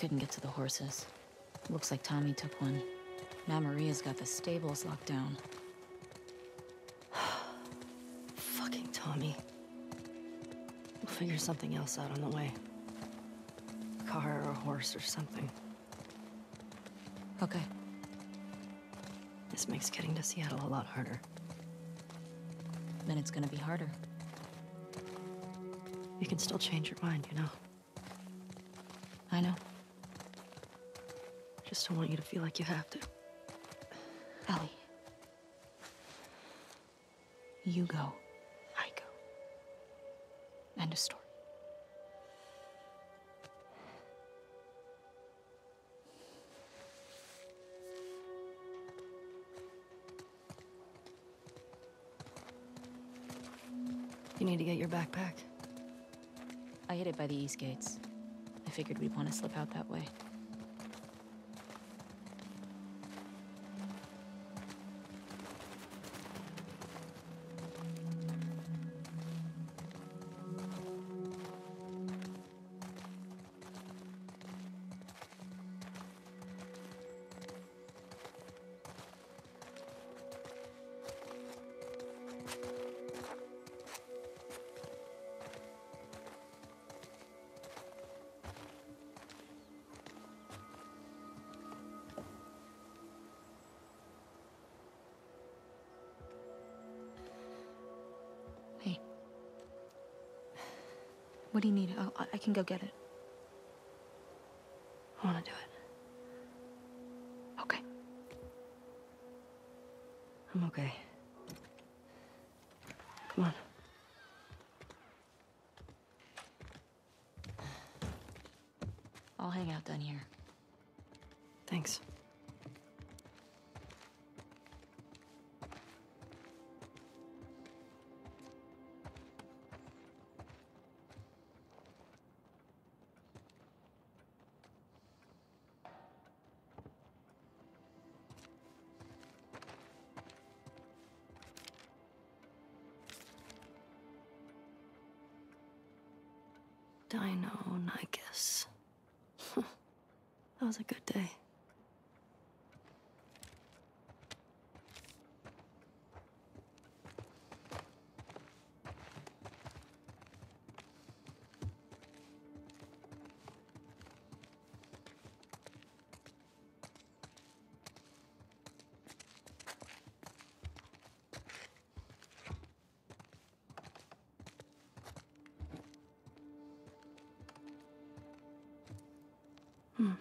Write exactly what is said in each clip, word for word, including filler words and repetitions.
couldn't get to the horses. Looks like Tommy took one. Now Maria's got the stables locked down. Fucking Tommy. We'll figure something else out on the way. A car or a horse or something. Okay. This makes getting to Seattle a lot harder. Then it's gonna be harder. You can still change your mind, you know? I know. Just don't want you to feel like you have to. Ellie. You go. I go. End of story. You need to get your backpack. I hid it by the east gates. I figured we'd want to slip out that way. Hey. What do you need? I'll, I can go get it. I want to do it. Okay. I'm okay. Come on. I'll hang out down here. Thanks. Dino-Nicus. That was a good day. Hmm.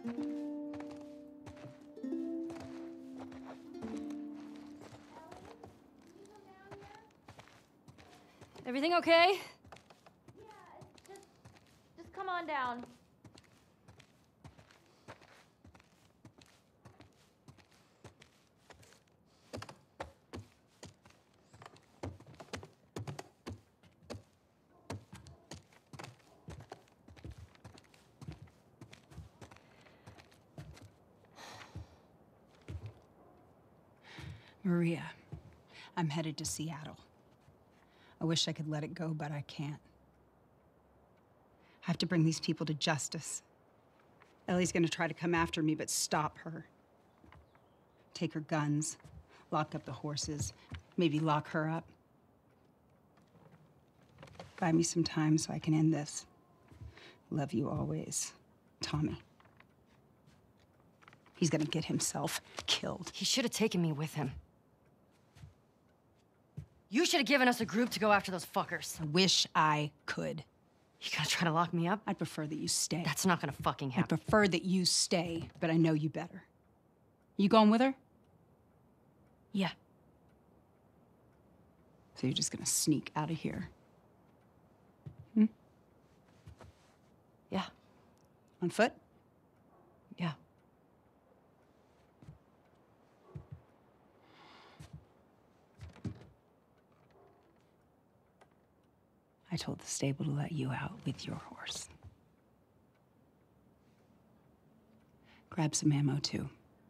Everything okay? Yeah, just, just come on down. Maria, I'm headed to Seattle. I wish I could let it go, but I can't. I have to bring these people to justice. Ellie's gonna try to come after me, but stop her. Take her guns, lock up the horses, maybe lock her up. Buy me some time so I can end this. Love you always, Tommy. He's gonna get himself killed. He should have taken me with him. You should have given us a group to go after those fuckers. I wish I could. You gonna try to lock me up? I'd prefer that you stay. That's not gonna fucking I happen. prefer that you stay, but I know you better. You going with her? Yeah. So you're just gonna sneak out of here? Hmm? Yeah. On foot? Yeah. I told the stable to let you out with your horse. Grab some ammo, too.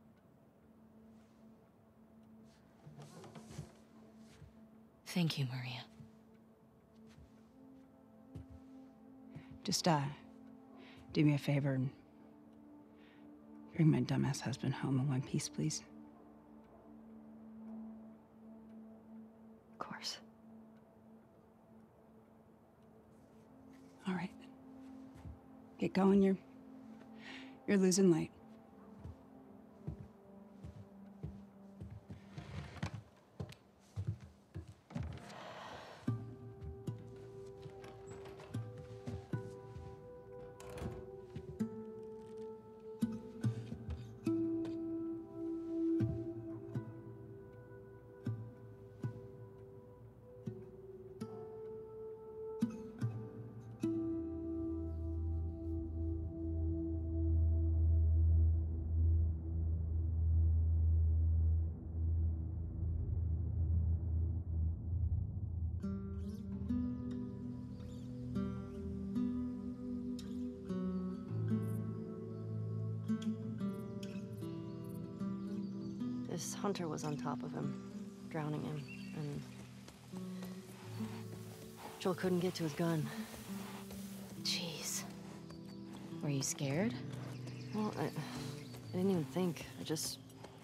Thank you, Maria. Just, uh, do me a favor and bring my dumbass husband home in one piece, please. Of course. All right. Get going, you're... you're losing light. This hunter was on top of him, drowning him, and Joel couldn't get to his gun. Jeez. Were you scared? Well, I, I didn't even think. I just...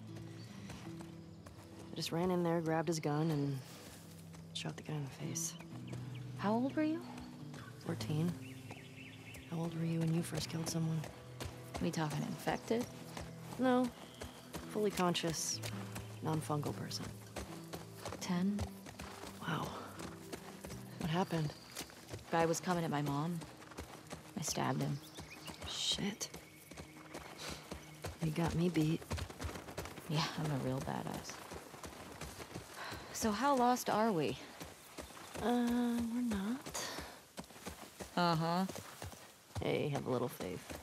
I just ran in there, grabbed his gun, and shot the guy in the face. How old were you? fourteen. How old were you when you first killed someone? We talking infected? No. Fully conscious, non-fungal person. Ten? Wow. What happened? Guy was coming at my mom. I stabbed him. Shit. You got me beat. Yeah, I'm a real badass. So how lost are we? Uh, we're not. Uh-huh. Hey, have a little faith.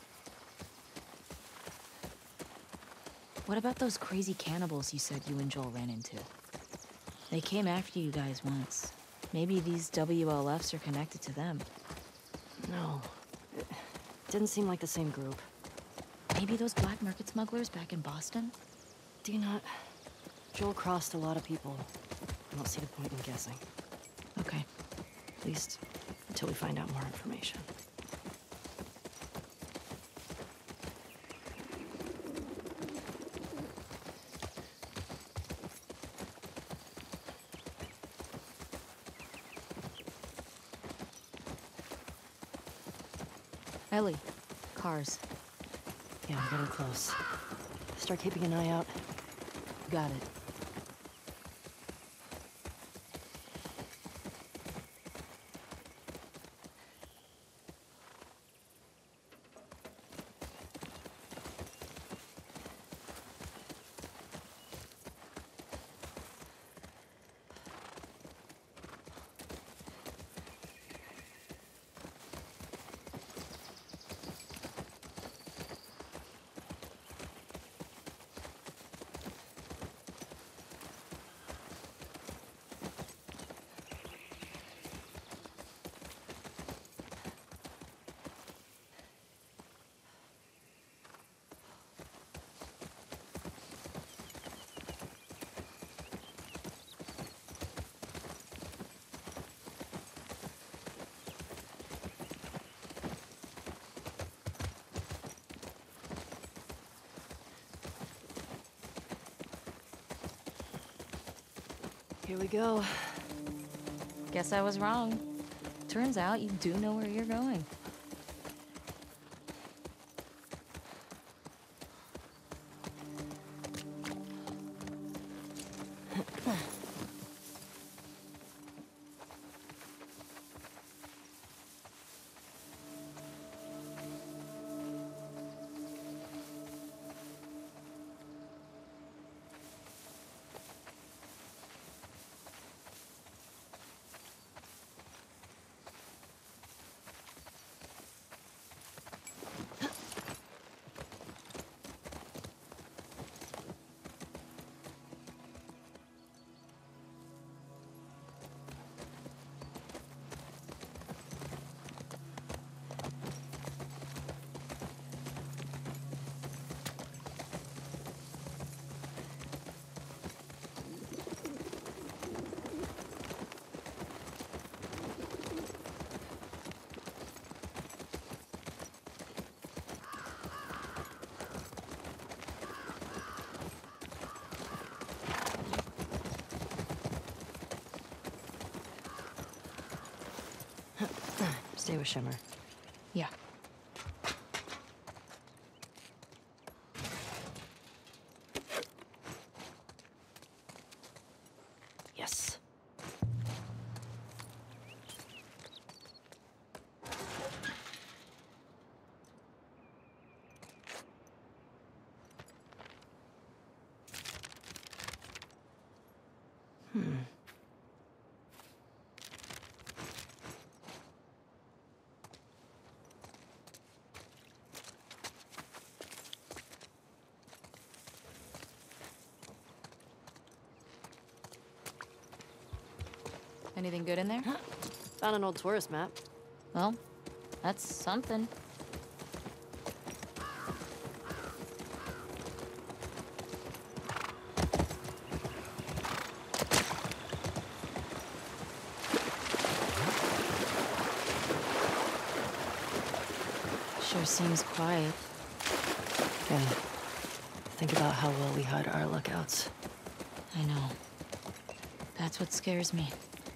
What about those crazy cannibals you said you and Joel ran into? They came after you guys once. Maybe these W L Fs are connected to them. No. It didn't seem like the same group. Maybe those black market smugglers back in Boston? Do you not? Joel crossed a lot of people. I don't see the point in guessing. Okay. At least until we find out more information. Ellie, cars. Yeah, I'm getting close. Start keeping an eye out. Got it. Here we go. Guess I was wrong. Turns out you do know where you're going. Stay with Shimmer. Yeah. Yes. Hmm. Anything good in there? Found an old tourist map. Well, that's something. Sure seems quiet. Yeah. Think about how well we hide our lookouts. I know. That's what scares me.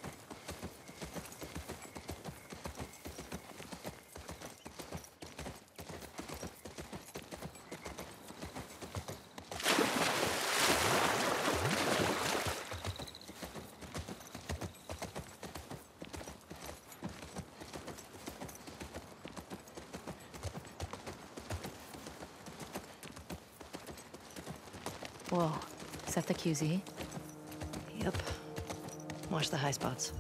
Whoa, is that the Q Z? Yep. Watch the high spots.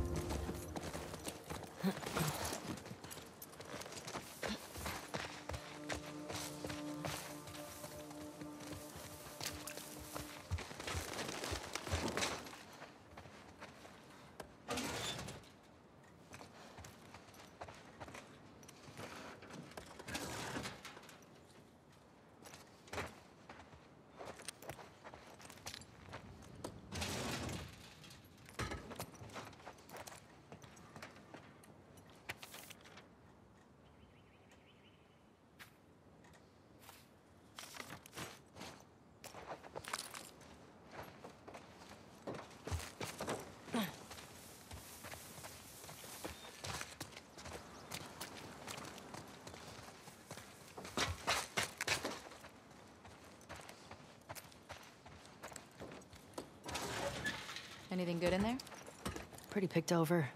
Anything good in there? Pretty picked over.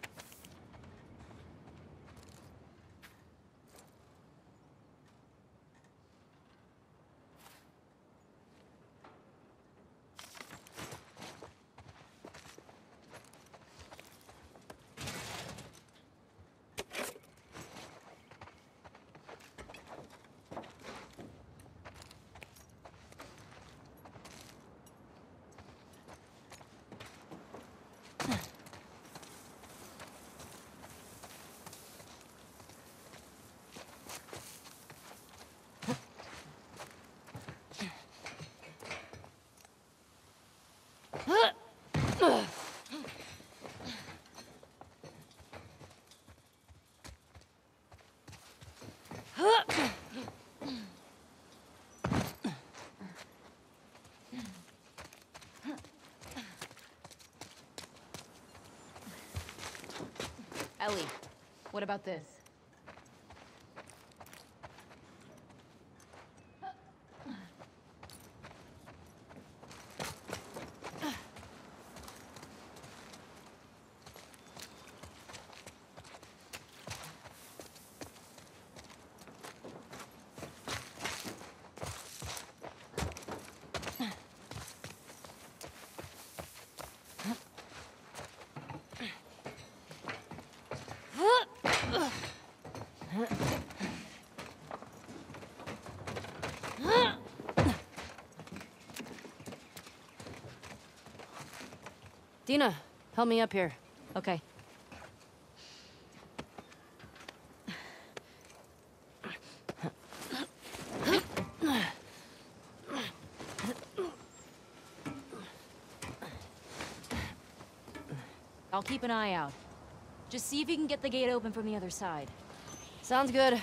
Ellie, what about this? Dina, help me up here. Okay. I'll keep an eye out. Just see if you can get the gate open from the other side. Sounds good.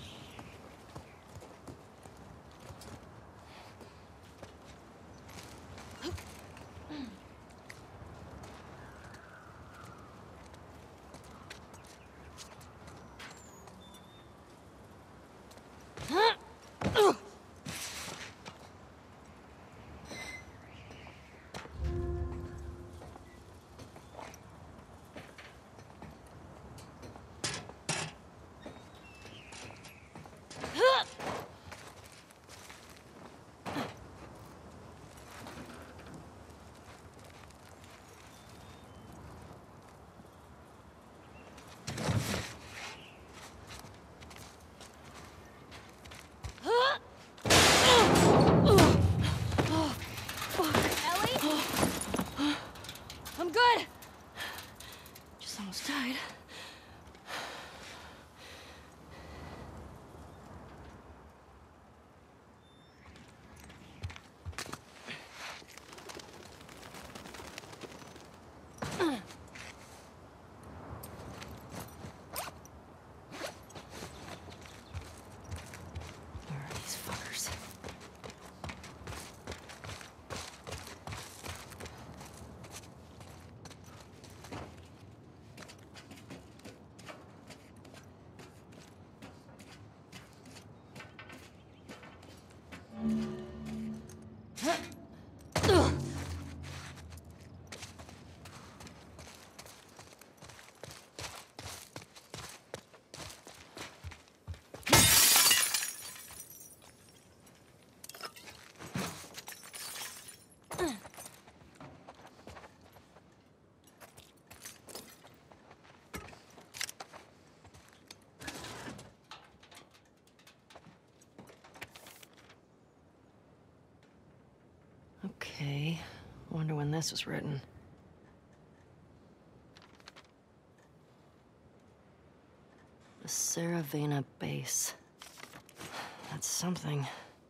I'm good! Just almost died. Where are these fuckers? Okay, wonder when this was written. The Saravena base. That's something.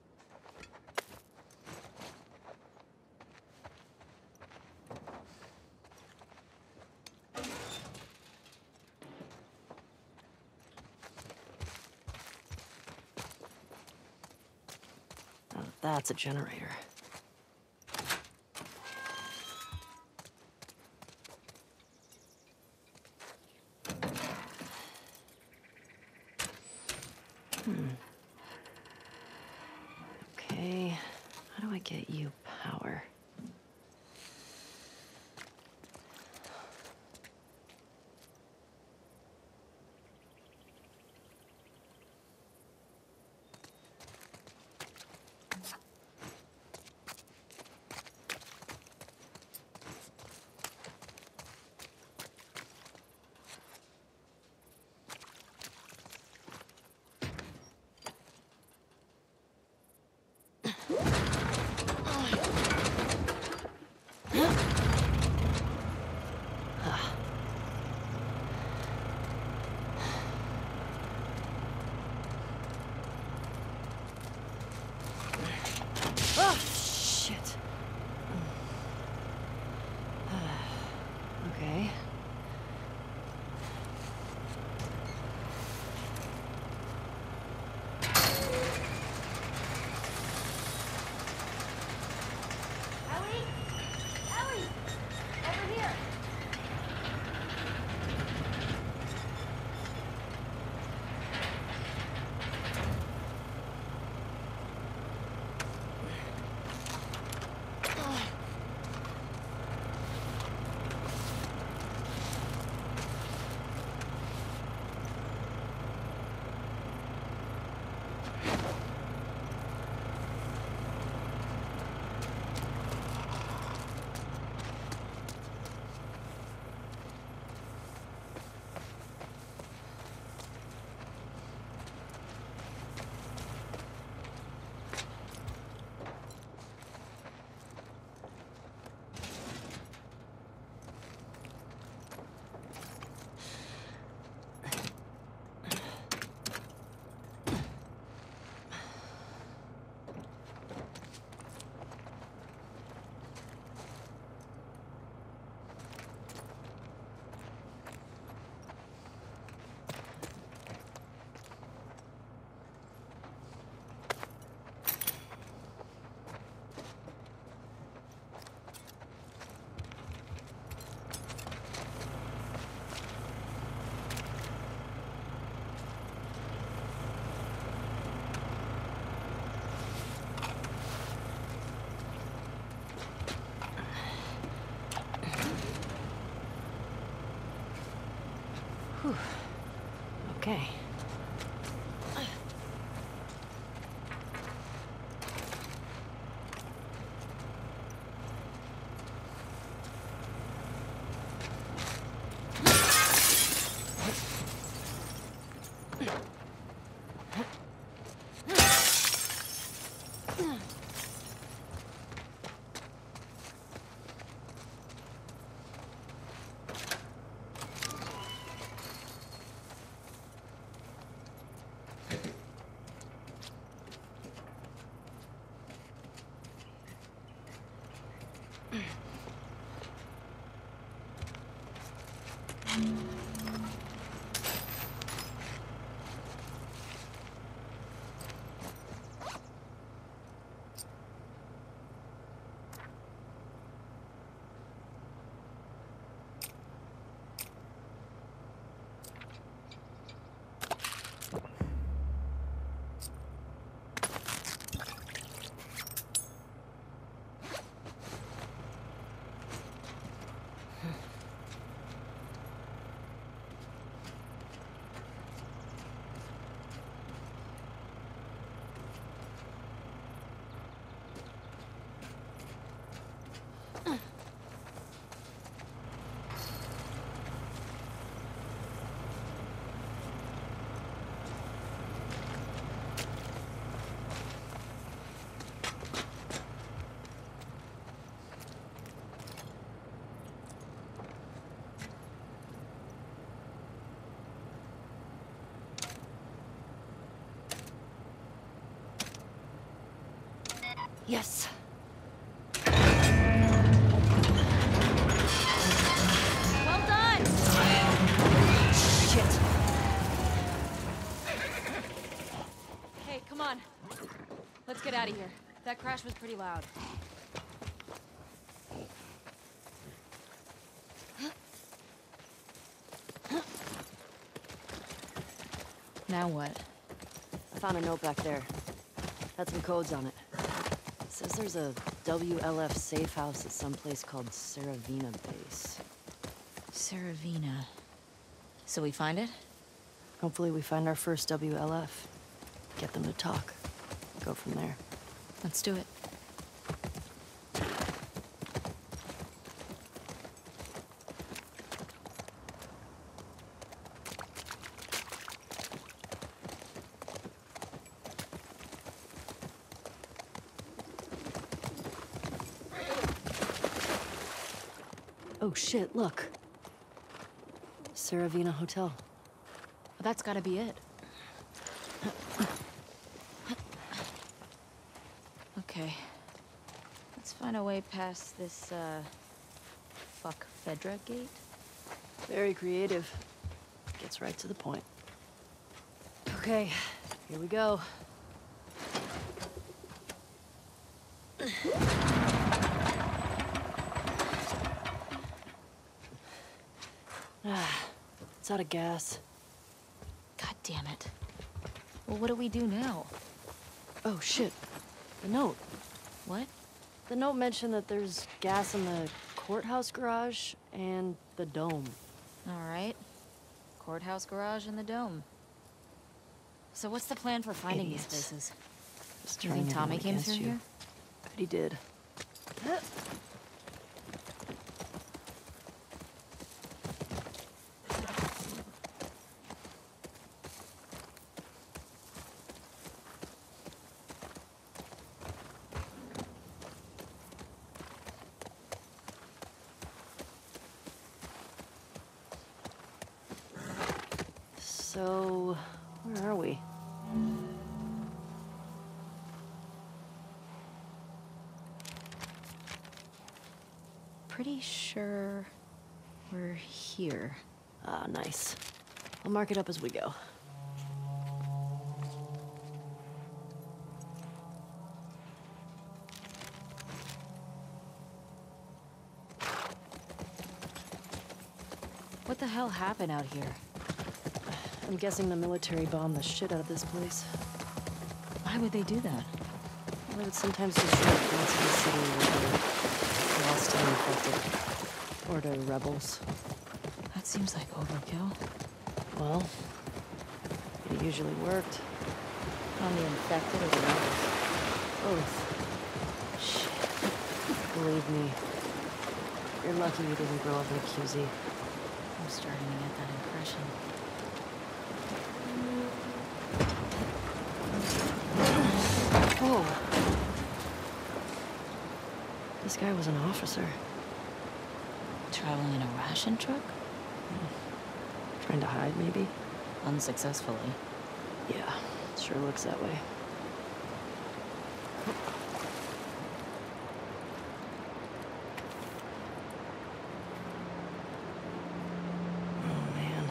Now that's a generator. Hmm. Okay, how do I get you power? Okay. Yes. Well done! Shit. Hey, come on. Let's get out of here. That crash was pretty loud. Now what? I found a note back there. Had some codes on it. It says there's a W L F safe house at some place called Saravina Base. Saravina. So we find it? Hopefully we find our first W L F. Get them to talk. Go from there. Let's do it. Oh shit, look. Saravina Hotel. Well, that's gotta be it. Okay. Let's find a way past this, uh... fuck Fedra gate? Very creative. Gets right to the point. Okay, here we go. Ah, it's out of gas. God damn it. Well, what do we do now? Oh shit, the note. What? The note mentioned that there's gas in the courthouse garage and the dome. All right. Courthouse garage and the dome. So what's the plan for finding Idiots. these places? Just Do you turning think Tommy everyone came against through you. here? Bet he did. So, where are we? Pretty sure we're here. Ah, nice. I'll mark it up as we go. What the hell happened out here? I'm guessing the military bombed the shit out of this place. Why would they do that? They would sometimes destroy parts of the city where they're lost and infected. Or to rebels. That seems like overkill. Well, usually worked. On the infected or the rebels? Both. Shit. Believe me, you're lucky you didn't grow up in a Q Z. I'm starting to get that impression. Whoa. This guy was an officer. Traveling in a ration truck? Trying to hide, maybe? Unsuccessfully. Yeah, sure looks that way. Oh, man.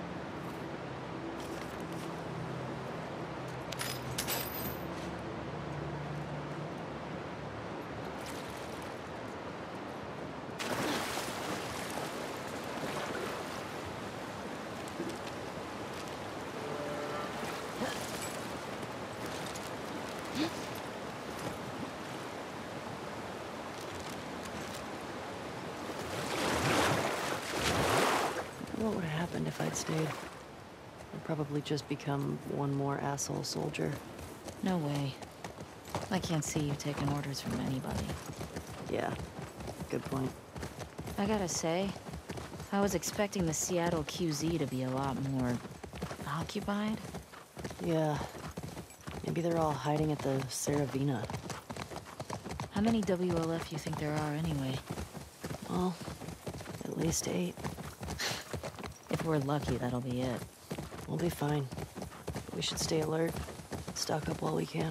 What would have happened if I'd stayed? I'd probably just become one more asshole soldier. No way. I can't see you taking orders from anybody. Yeah, good point. I gotta say, I was expecting the Seattle Q Z to be a lot more occupied. Yeah, maybe they're all hiding at the Saravina. How many W L F you think there are anyway? Well, at least eight. If we're lucky, that'll be it. We'll be fine. We should stay alert, stock up while we can.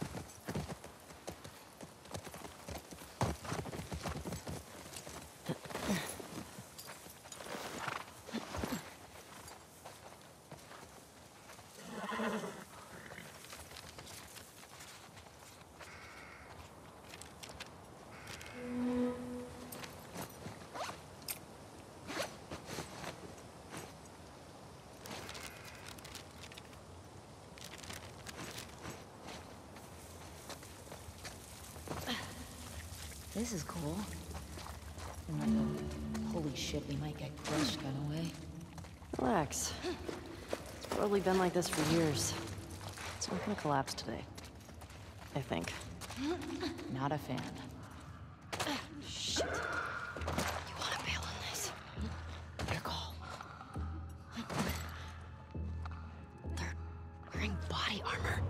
This is cool. In like a holy shit, we might get crushed kind of way. Relax. It's probably been like this for years. It's not gonna collapse today. I think. Not a fan. Shit. You wanna bail on this? Your call. They're wearing body armor.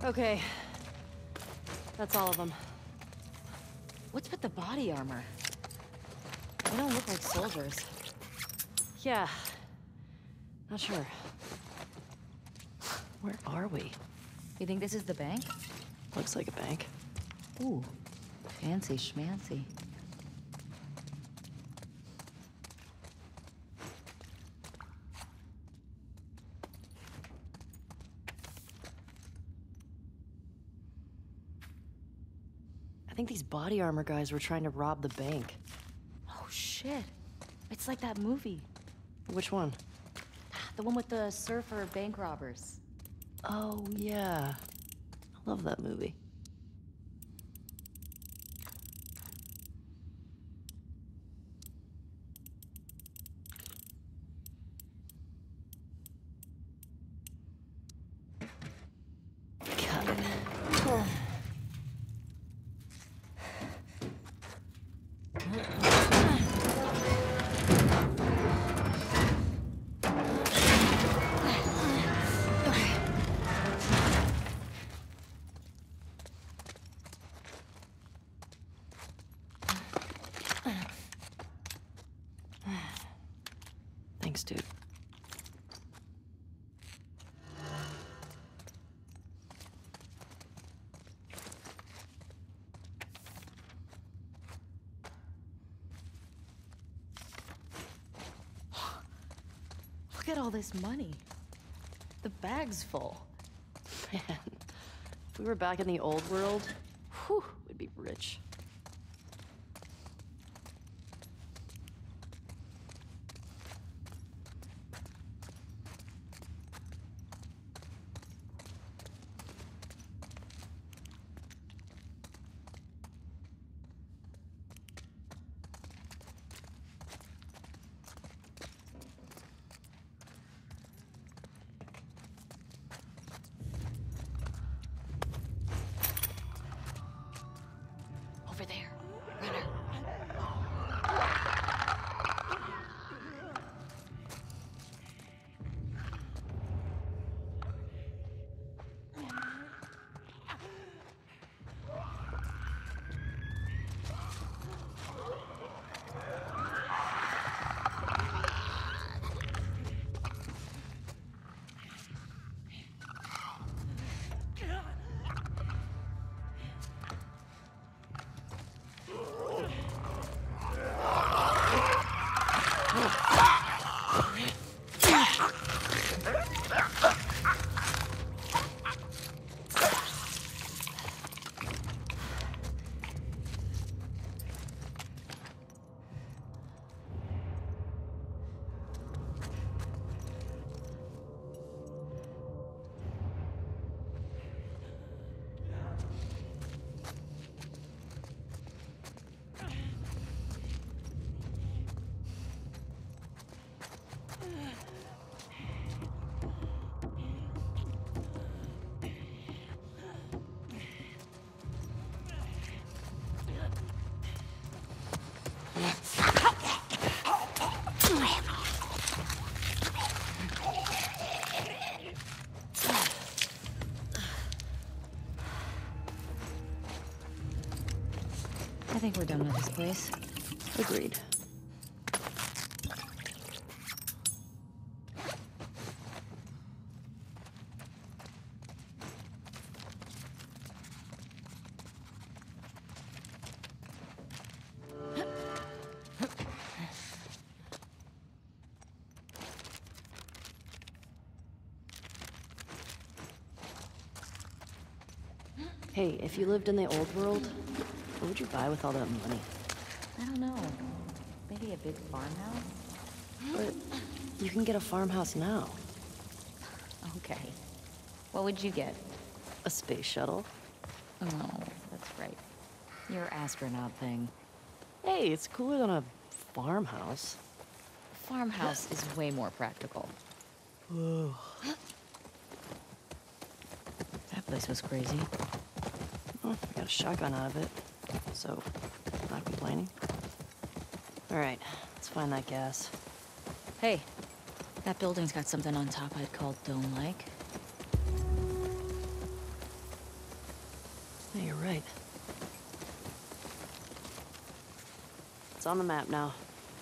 Okay. That's all of them. What's with the body armor? They don't look like soldiers. Yeah. Not sure. Where are we? You think this is the bank? Looks like a bank. Ooh, fancy schmancy. I think these body armor guys were trying to rob the bank. Oh shit. It's like that movie. Which one? The one with the surfer bank robbers. Oh, yeah. I love that movie. Got it. Oh. Thanks, dude. Look at all this money. The bag's full. Man, if we were back in the old world, whew, we'd be rich. Over there. Runner. I think we're done with this place. Agreed. Hey, if you lived in the old world, what would you buy with all that money? I don't know. Maybe a big farmhouse? But you can get a farmhouse now. Okay. What would you get? A space shuttle. Oh, that's right. Your astronaut thing. Hey, it's cooler than a farmhouse. Farmhouse is way more practical. Whoa. That place was crazy. Well, I got a shotgun out of it, so not complaining. All right, let's find that gas. Hey, that building's got something on top I'd call dome-like. Yeah, you're right. It's on the map now.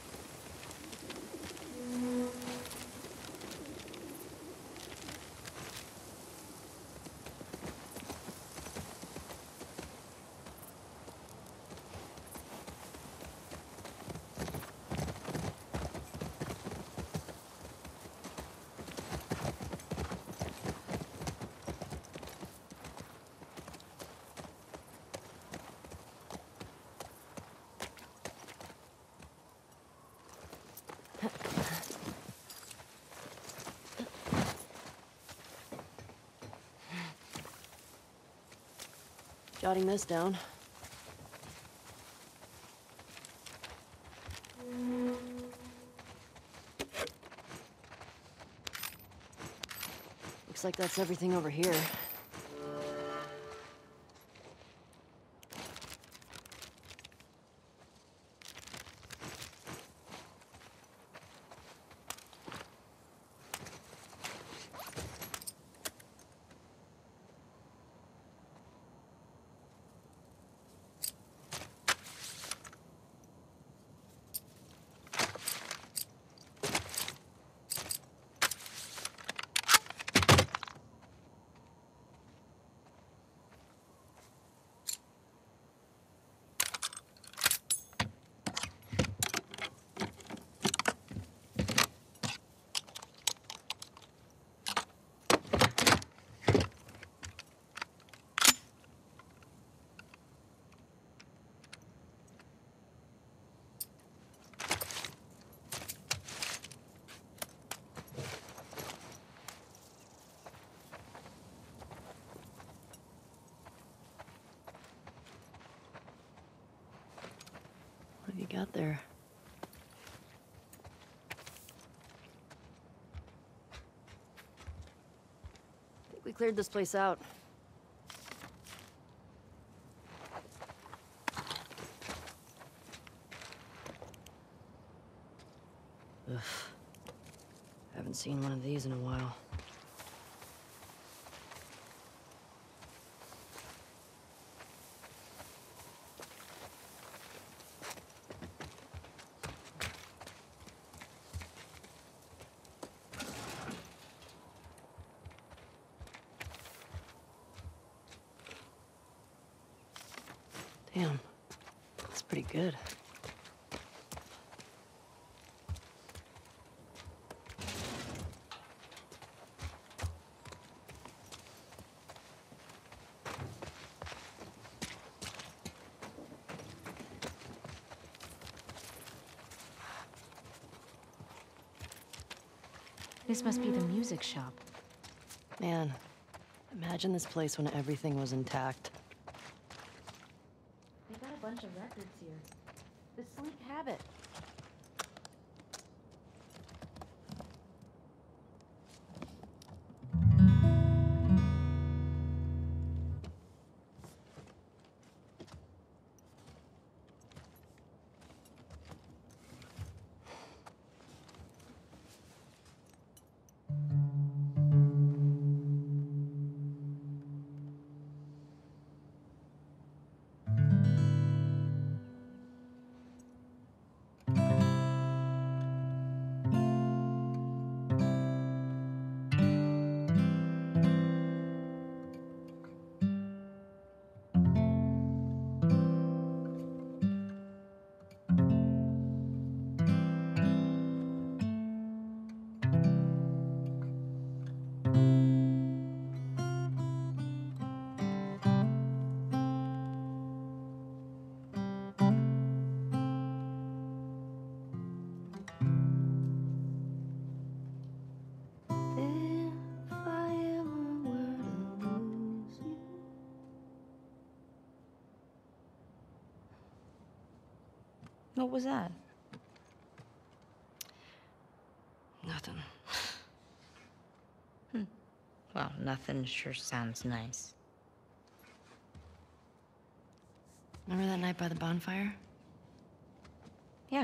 Jotting this down. Looks like that's everything over here. What have you got there? I think we cleared this place out. Ugh. Haven't seen one of these in a while. Damn, that's pretty good. This must be the music shop. Man, imagine this place when everything was intact. They got a bunch of records here. The Sleek Habit. What was that? Nothing. Hmm. Well, nothing sure sounds nice. Remember that night by the bonfire? Yeah.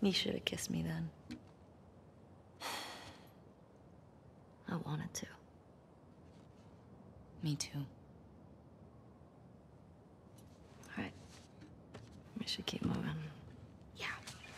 You should have kissed me then. I wanted to. Me too. All right. We should keep moving. Yeah.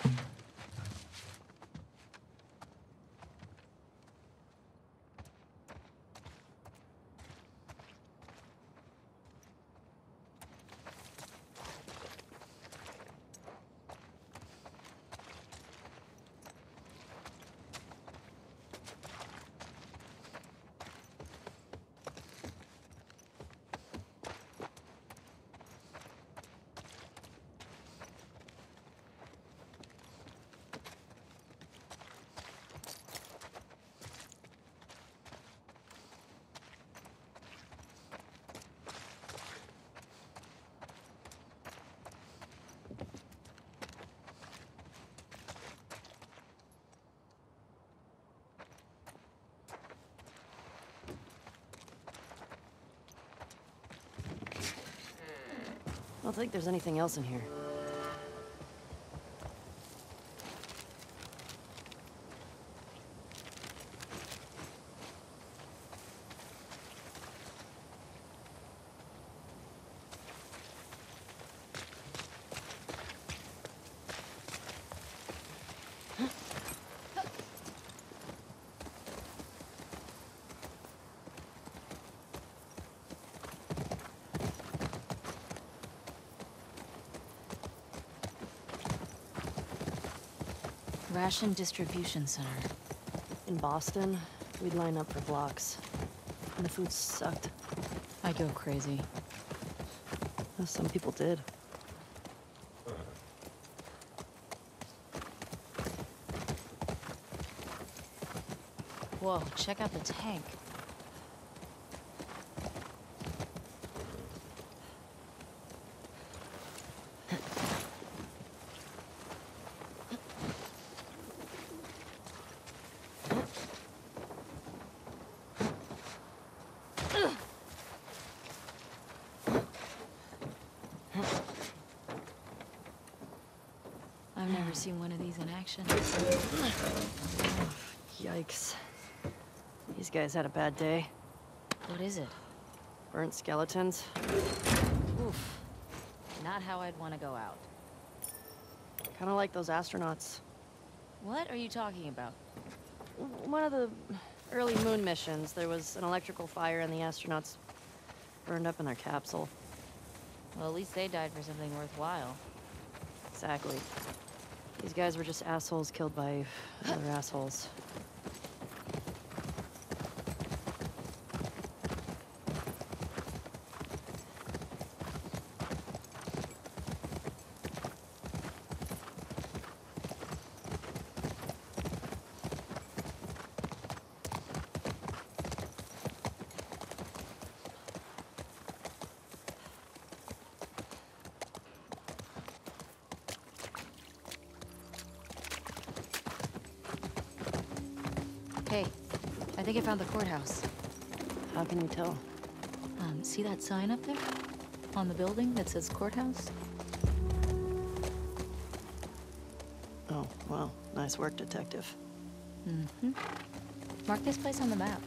I don't think there's anything else in here. Ration distribution center. In Boston, we'd line up for blocks. And the food sucked. I go crazy. Well, some people did. Whoa, check out the tank. I've never seen one of these in action. Yikes. These guys had a bad day. What is it? Burnt skeletons. Oof. Not how I'd want to go out. Kind of like those astronauts. What are you talking about? One of the early moon missions, there was an electrical fire and the astronauts burned up in their capsule. Well, at least they died for something worthwhile. Exactly. These guys were just assholes killed by other assholes. Hey, I think I found the courthouse. How can you tell? Um, see that sign up there? On the building that says courthouse? Oh, well, nice work, detective. Mm-hmm. Mark this place on the map.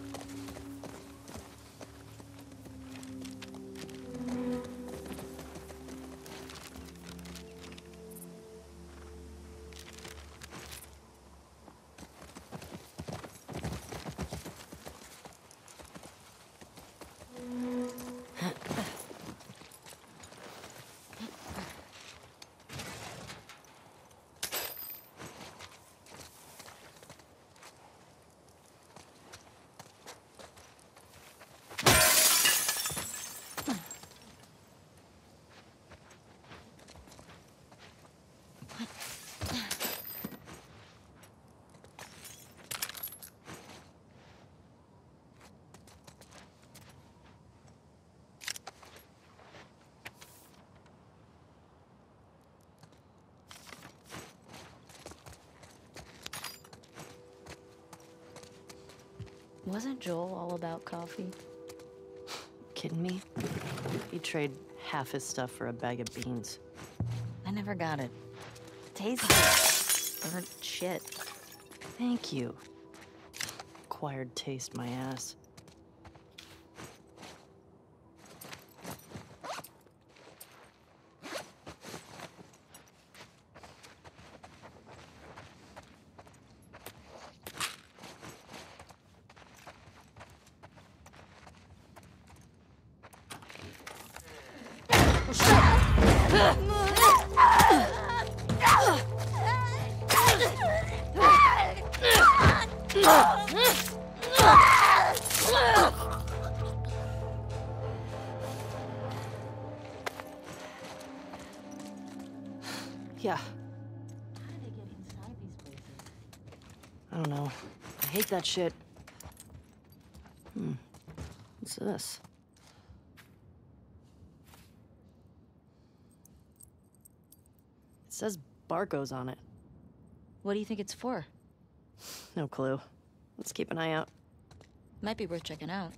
Wasn't Joel all about coffee? Kidding me? He'd trade half his stuff for a bag of beans. I never got it. Tasty. burnt shit. Thank you. Acquired taste, my ass. Yeah. How did they get inside these places? I don't know. I hate that shit. Hmm. What's this? It says Barco's on it. What do you think it's for? No clue. Let's keep an eye out. Might be worth checking out.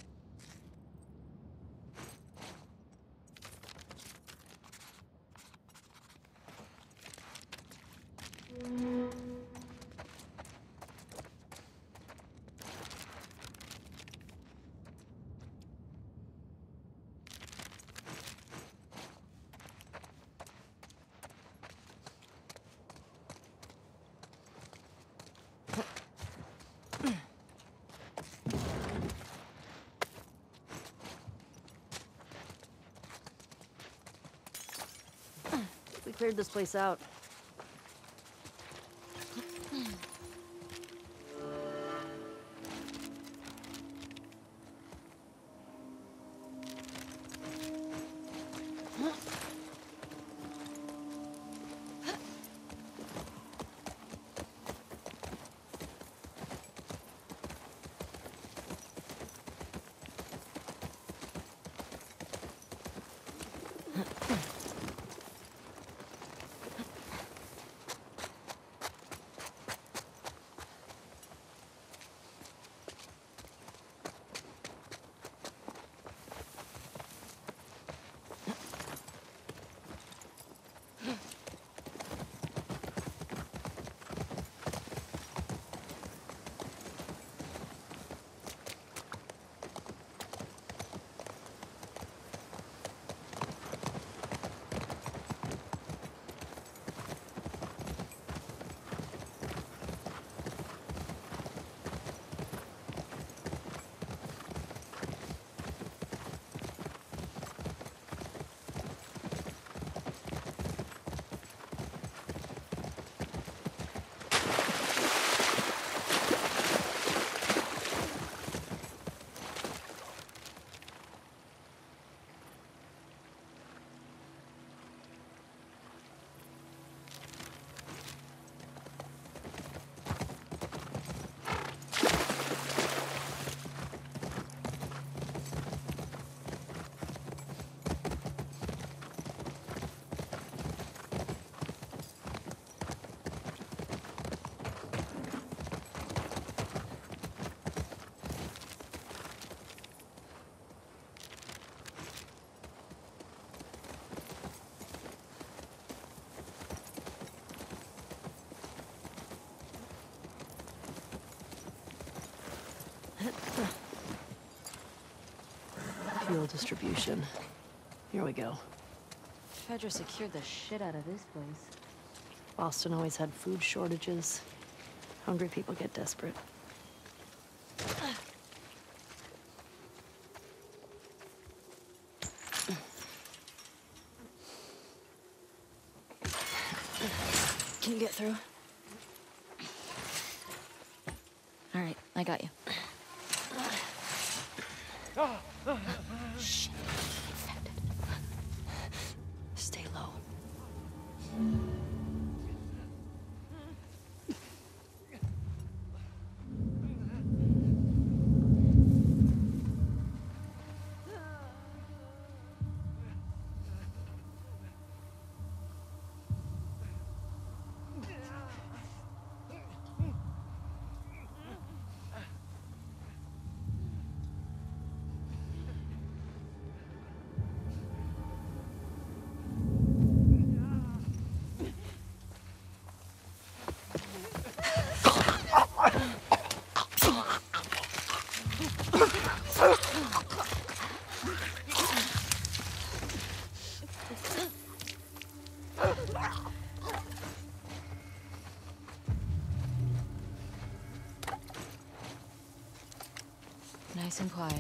We cleared this place out. Fuel distribution. Here we go. Fedra secured the shit out of this place. Boston always had food shortages. Hungry people get desperate. Can you get through? All right, I got you. Shit, infected. Stay low. Nice and quiet.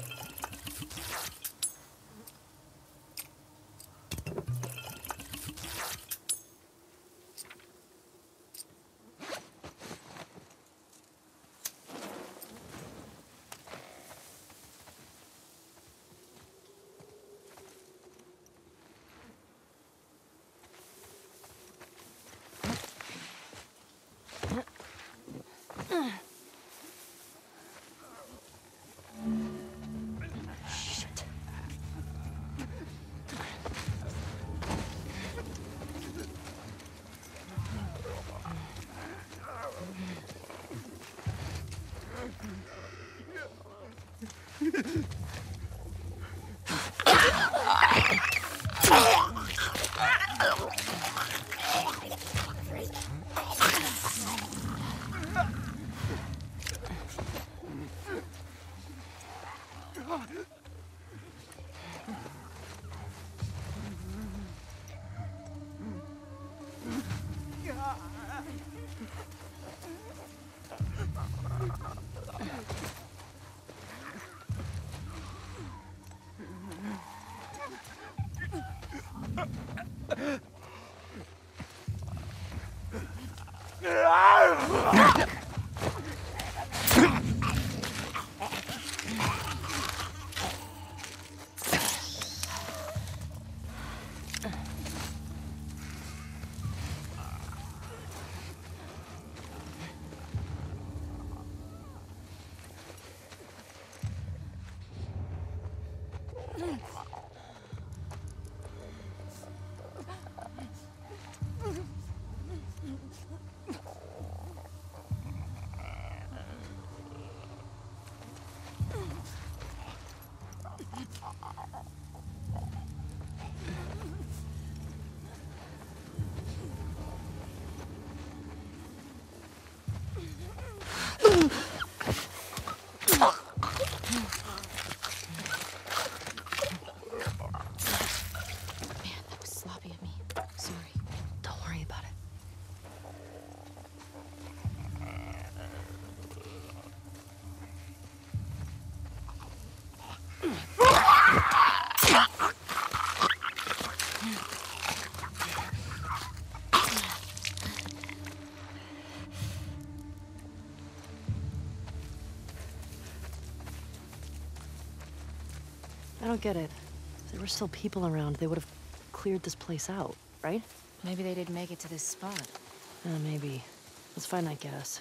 I don't get it. If there were still people around, they would have cleared this place out, right? Maybe they didn't make it to this spot. Uh, maybe. Let's find that gas.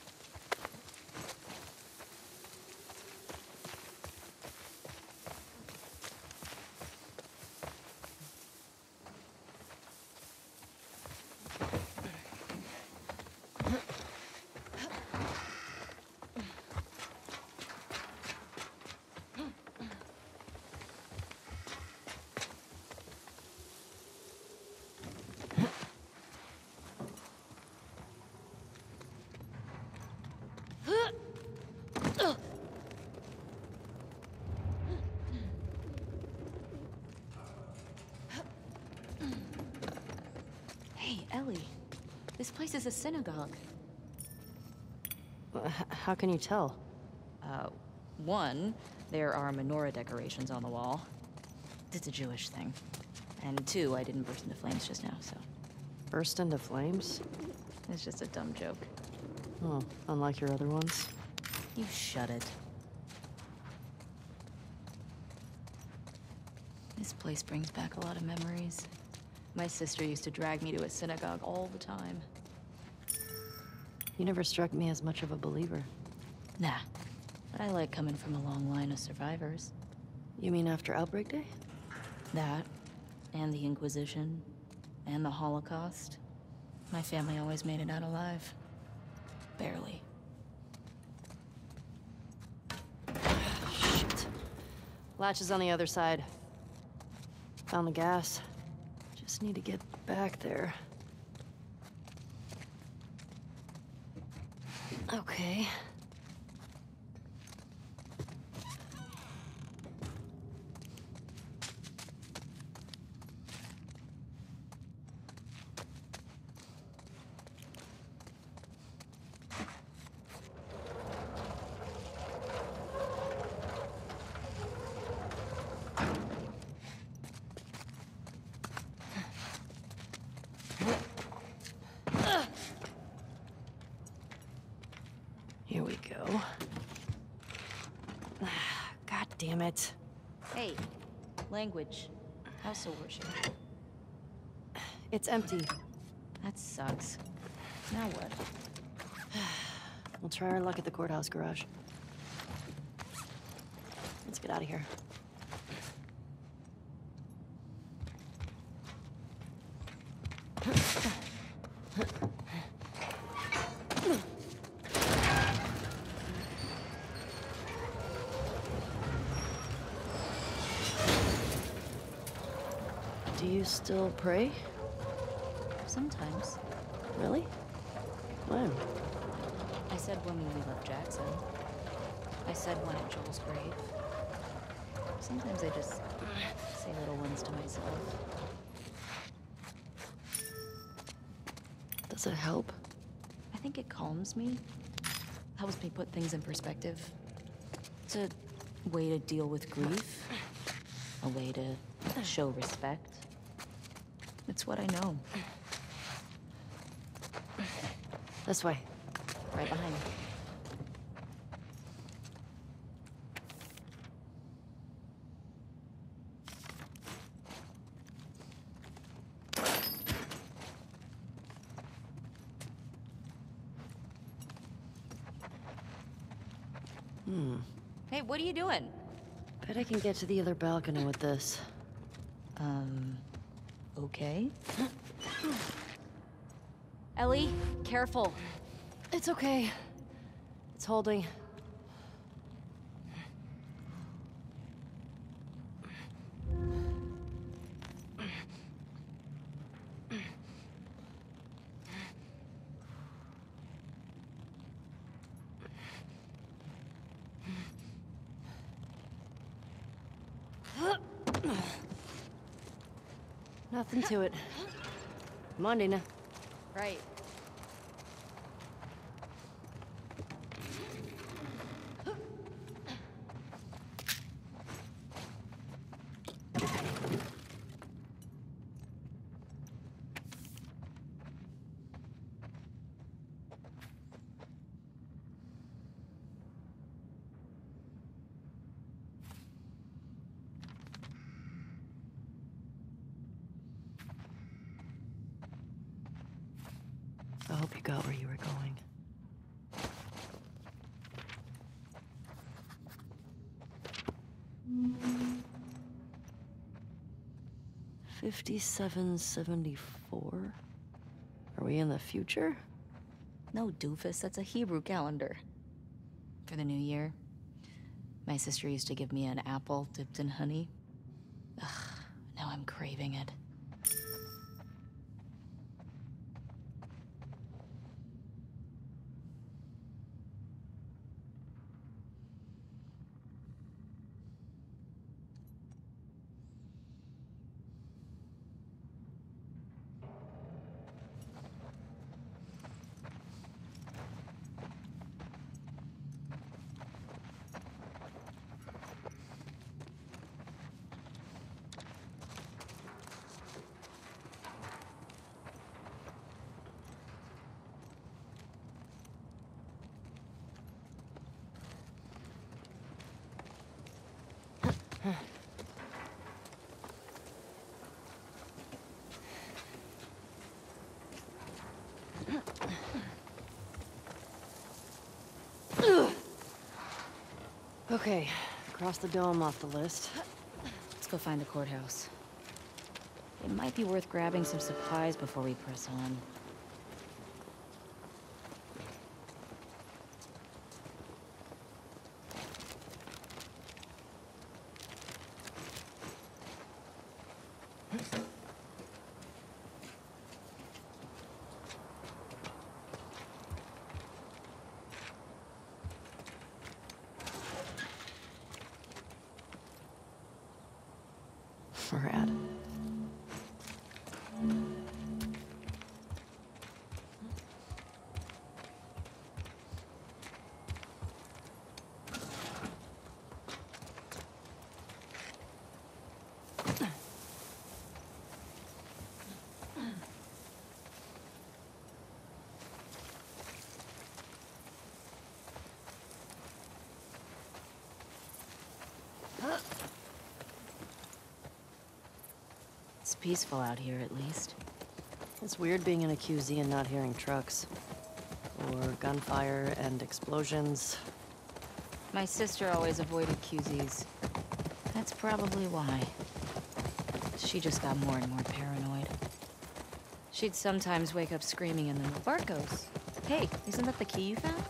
Hey, Ellie. This place is a synagogue. Uh, h- how can you tell? Uh, one, there are menorah decorations on the wall. It's a Jewish thing. And two, I didn't burst into flames just now, so... Burst into flames? It's just a dumb joke. Oh, unlike your other ones? You shut it. This place brings back a lot of memories. My sister used to drag me to a synagogue all the time. You never struck me as much of a believer. Nah, but I like coming from a long line of survivors. You mean after Outbreak Day? That, and the Inquisition, and the Holocaust. My family always made it out alive. Barely. Shit. Latch is on the other side. Found the gas. Just need to get back there. Okay. damn it. Hey, language. House of worship. It's empty. That sucks. Now what? We'll try our luck at the courthouse garage. Let's get out of here. Do you still pray? Sometimes. Really? When? I said when we left Jackson. I said one at Joel's grave. Sometimes I just say little ones to myself. Does it help? I think it calms me. Helps me put things in perspective. It's a way to deal with grief. A way to show respect. It's what I know. This way. Right behind me. Hmm. Hey, what are you doing? Bet I can get to the other balcony with this. Um, okay. Ellie, careful. It's okay. It's holding. Nothing to it. Come on, Dina. Right. I hope you got where you were going. Fifty-seven seventy-four? Are we in the future? No, doofus, that's a Hebrew calendar. For the new year, my sister used to give me an apple dipped in honey. Ugh, now I'm craving it. Okay, cross the dome off the list. Let's go find the courthouse. It might be worth grabbing some supplies before we press on. Rad. peaceful out here, at least. It's weird being in a Q Z and not hearing trucks. Or gunfire and explosions. My sister always avoided Q Zs. That's probably why. She just got more and more paranoid. She'd sometimes wake up screaming and then Barcos. Hey, isn't that the key you found?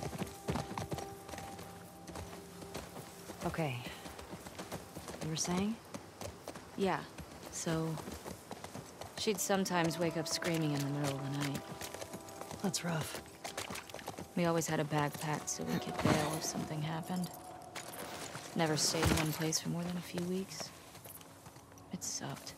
Okay. You were saying? Yeah, so... She'd sometimes wake up screaming in the middle of the night. That's rough. We always had a bag packed so we could bail if something happened. Never stayed in one place for more than a few weeks. It sucked.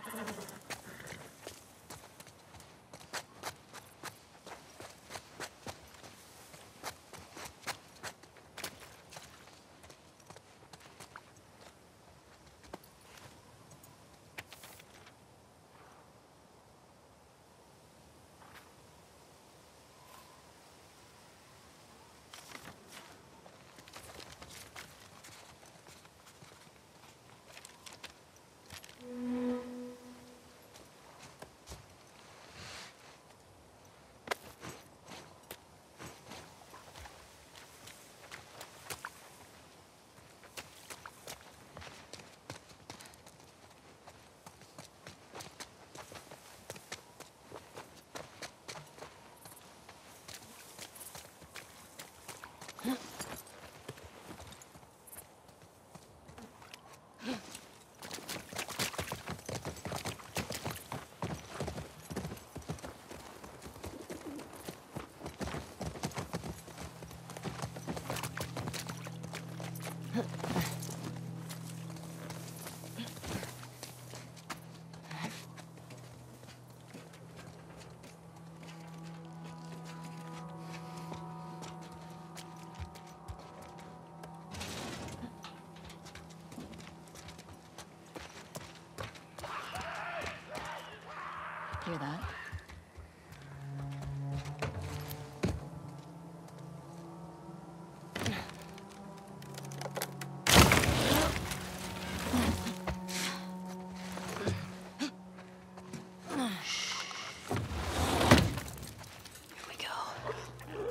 Hear that? Here we go.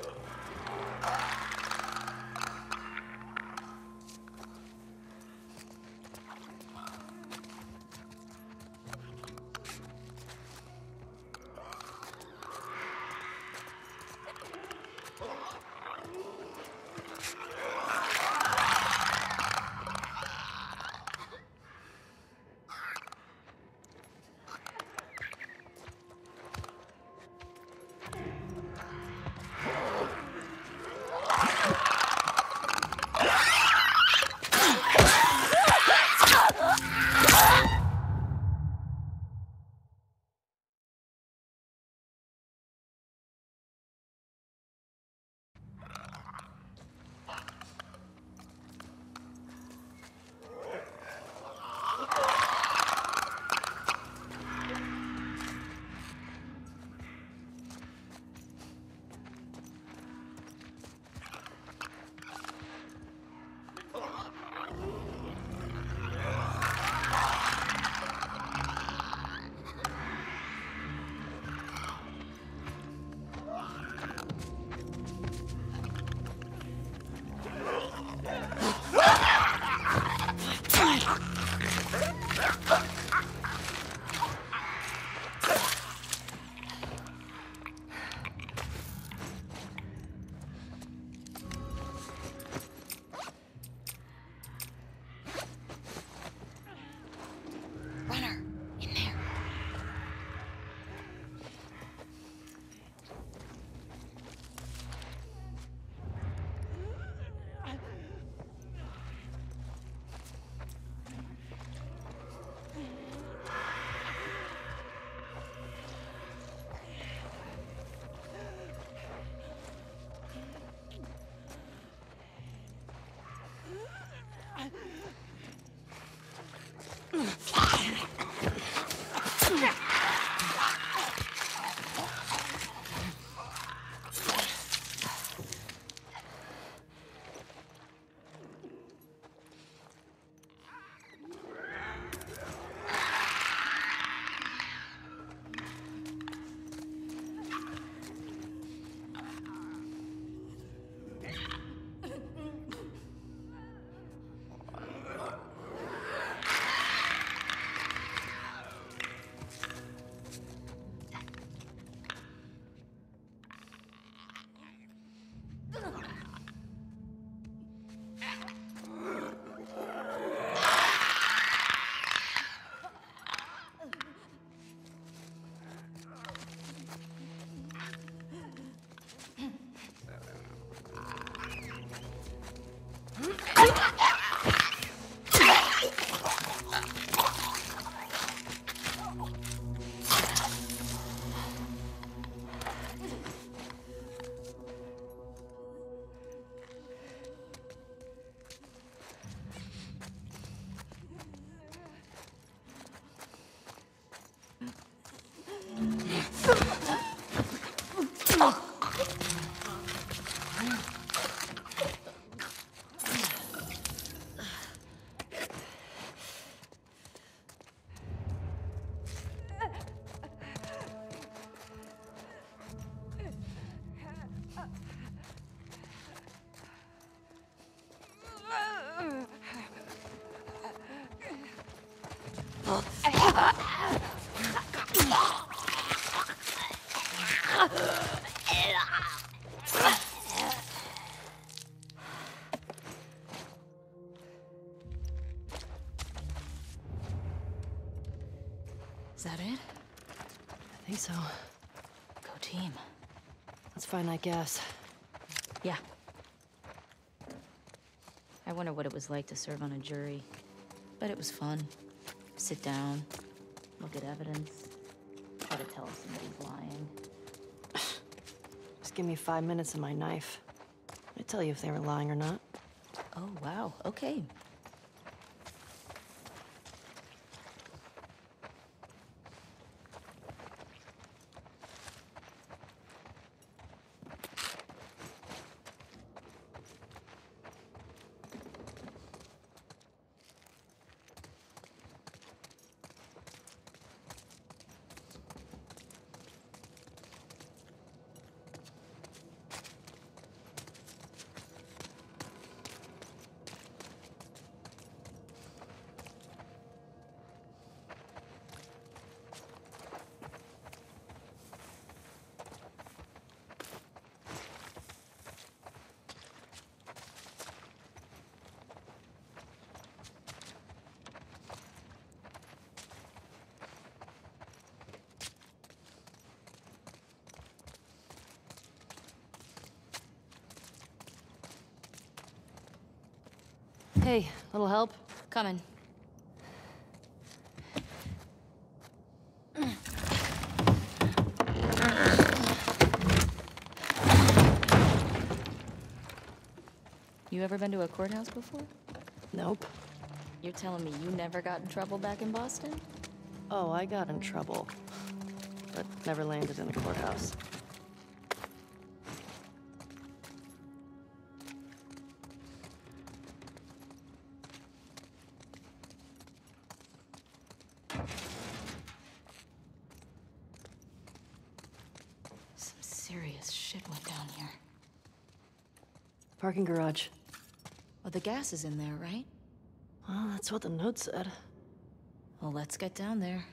Is that it? I think so. Go team. Let's find that gas. Yeah. I wonder what it was like to serve on a jury. Bet it was fun. Sit down, look at evidence, try to tell if somebody's lying. Just give me five minutes and my knife. I'd tell you if they were lying or not. Oh, wow. Okay. Hey, little help? Coming. You ever been to a courthouse before? Nope. You're telling me you never got in trouble back in Boston? Oh, I got in trouble. But never landed in a courthouse. Some serious shit went down here. Parking garage. Well, the gas is in there, right? Well, that's what the note said. Well, let's get down there.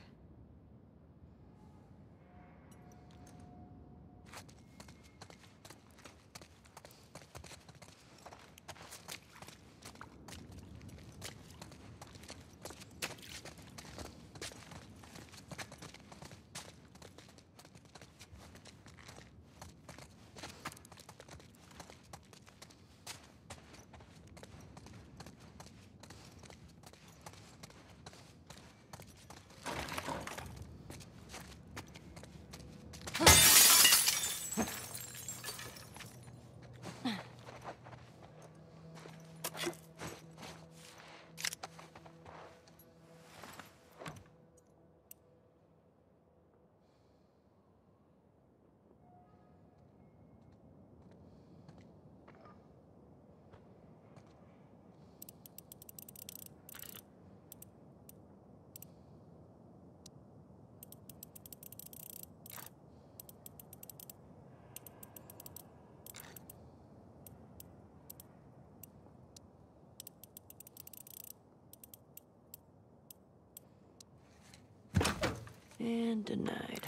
And denied.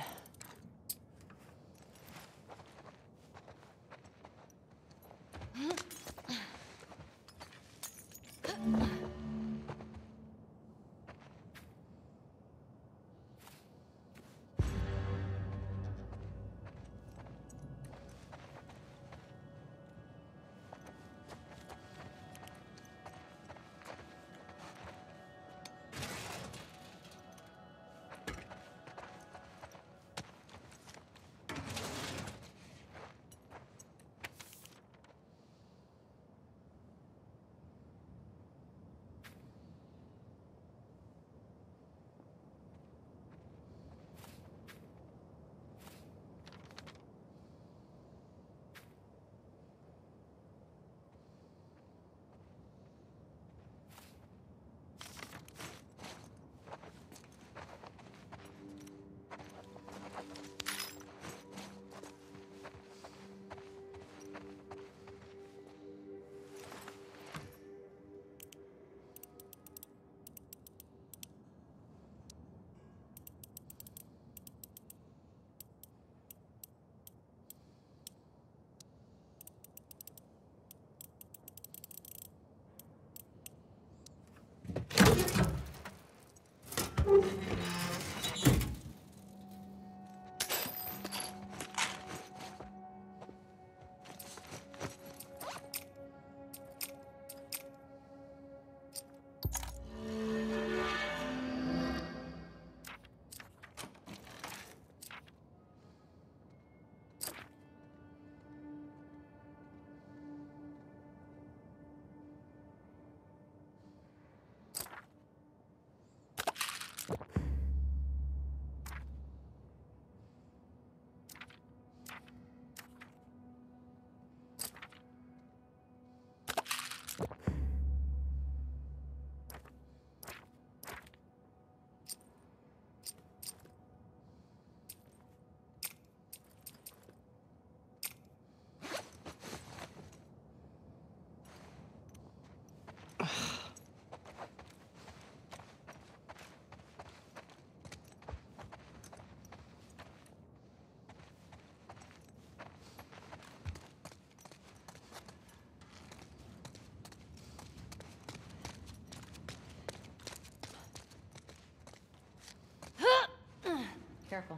Careful.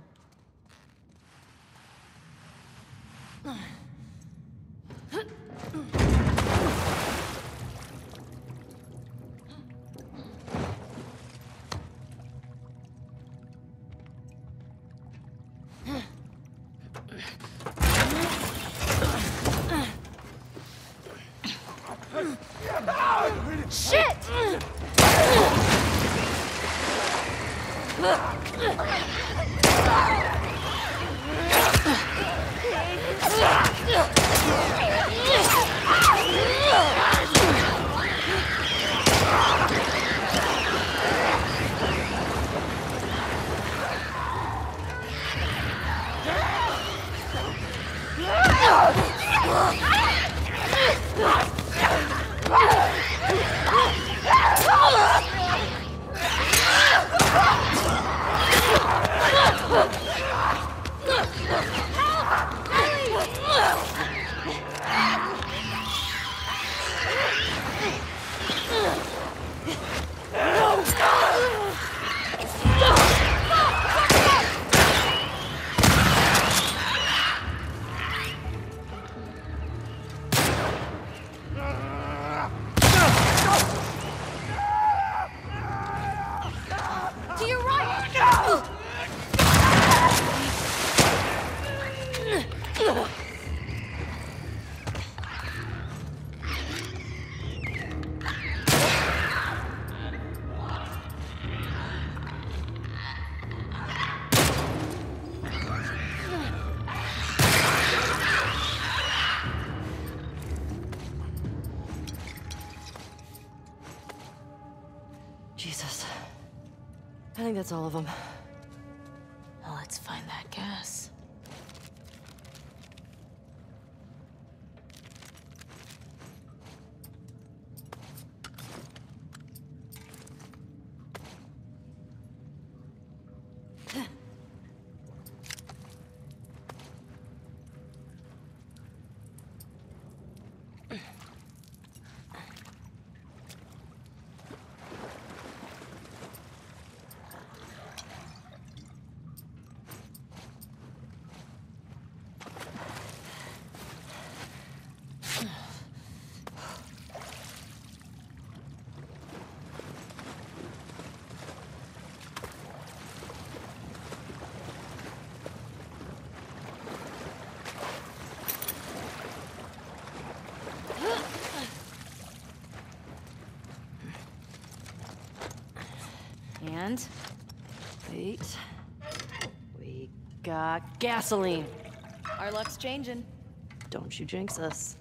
Shit! To your right! Jesus. I think that's all of them. Well, let's find that gas. And... wait... we got gasoline. Our luck's changing. Don't you jinx us.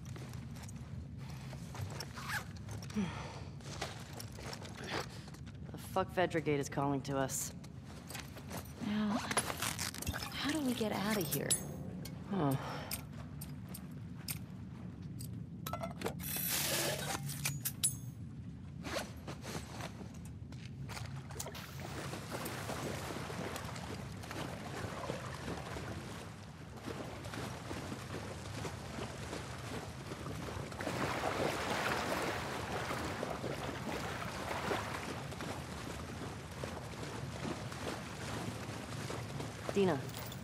The fuck Vedragate is calling to us. Now, how do we get out of here? Huh. Dina.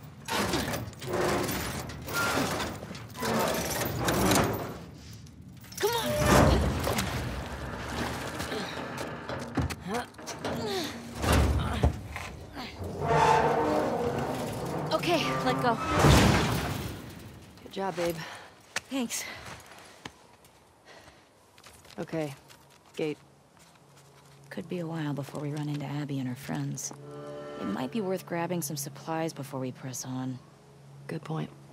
Come on! Okay, let go. Good job, babe. Thanks. Okay. Gate. Could be a while before we run into Abby and her friends. It might be worth grabbing some supplies before we press on. Good point.